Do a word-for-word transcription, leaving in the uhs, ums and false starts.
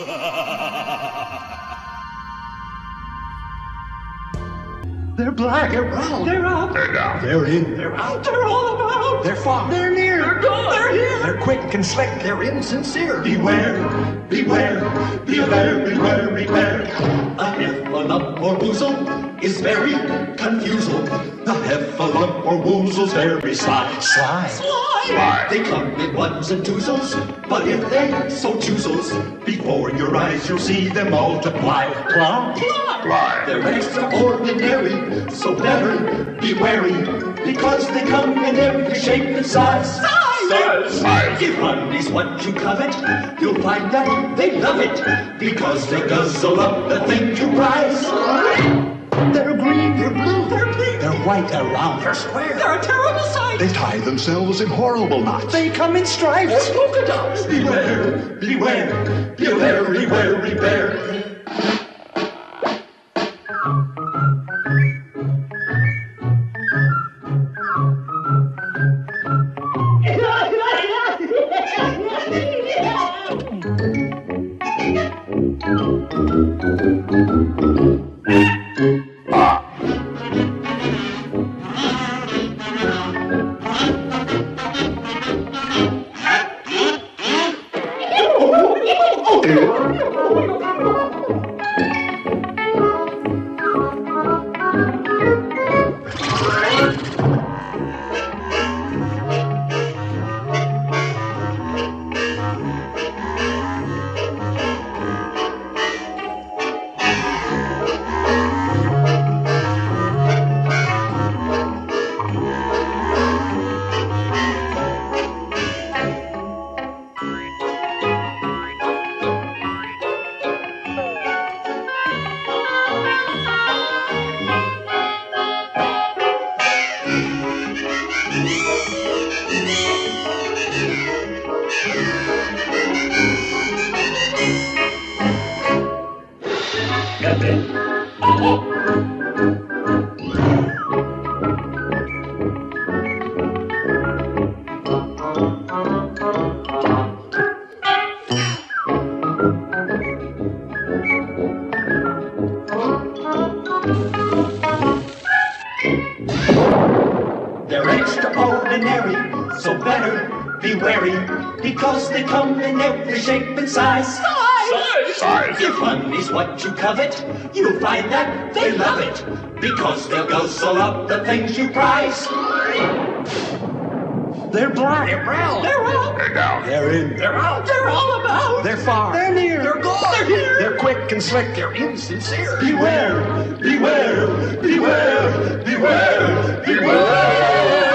They're black. They're brown. They're up. They're down. They're in. They're out. They're all about. They're far. They're near. They're gone. They're here. They're quick and slick. They're insincere. Beware. Beware. Beware. Beware. Beware. A heffalump or woozle is very confusal. A heffalump or woozle's very sly. Sly. Sly. Sly. They come in ones and twosles, but if they so choosles, before your eyes you'll see them multiply. Ply. Ply. Fly. They're extraordinary, so better be wary, because they come in every shape and size. Size! Size. If money's what you covet, you'll find that they love it, because they guzzle up the thing you prize. They're green, they're blue, they're pink, they're white, they're round, they're square, they're a terrible sight. They tie themselves in horrible knots. They come in stripes, polka dots. Beware, beware, beware, beware, beware. They're extraordinary, so better be wary, because they come in every shape and size. Size! Size. If money's what you covet, you'll find that they love it, because they'll guzzle up the things you prize. They're black. They're brown. They're up. They're down. They're in. They're out. They're all about. They're far. They're near. They're gone. They're here. They're quick and slick. They're insincere. Beware. Beware. Beware. Beware. Beware.